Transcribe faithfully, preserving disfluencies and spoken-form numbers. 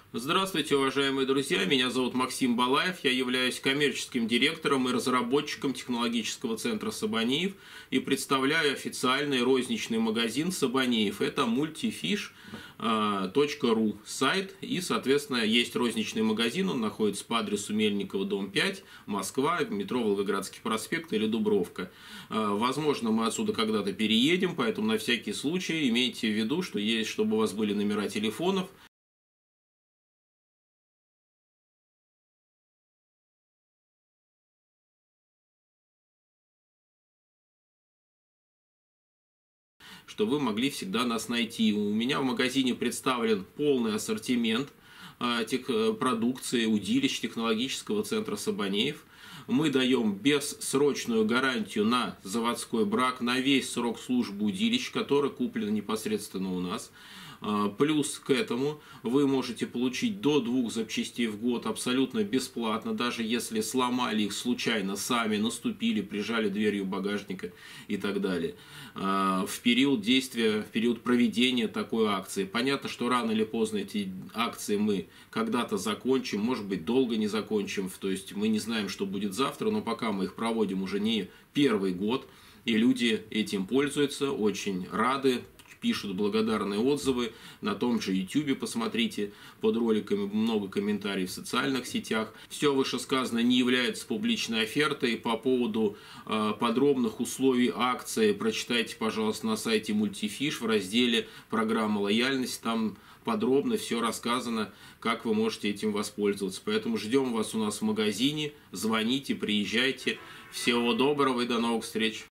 Здравствуйте, уважаемые друзья! Меня зовут Максим Балаев, я являюсь коммерческим директором и разработчиком технологического центра Сабанеев и представляю официальный розничный магазин Сабанеев. Это мультифиш точка ру сайт, и, соответственно, есть розничный магазин, он находится по адресу Мельникова, дом пять, Москва, метро Волгоградский проспект или Дубровка. Возможно, мы отсюда когда-то переедем, поэтому на всякий случай имейте в виду, что есть, чтобы у вас были номера телефонов, что вы могли всегда нас найти. У меня в магазине представлен полный ассортимент этих продукции удилищ технологического центра Сабанеев. Мы даем бессрочную гарантию на заводской брак, на весь срок службы удилищ, который куплен непосредственно у нас. Плюс к этому вы можете получить до двух запчастей в год абсолютно бесплатно, даже если сломали их случайно сами, наступили, прижали дверью багажника и так далее. В период действия, в период проведения такой акции. Понятно, что рано или поздно эти акции мы когда-то закончим, может быть, долго не закончим, то есть мы не знаем, что будет завтра, но пока мы их проводим уже не первый год, и люди этим пользуются, очень рады, пишут благодарные отзывы на том же YouTube, посмотрите под роликами, много комментариев в социальных сетях. Все вышесказанное не является публичной офертой. По поводу э, подробных условий акции прочитайте, пожалуйста, на сайте Мультифиш в разделе «Программа лояльности». Там подробно все рассказано, как вы можете этим воспользоваться. Поэтому ждем вас у нас в магазине. Звоните, приезжайте. Всего доброго и до новых встреч!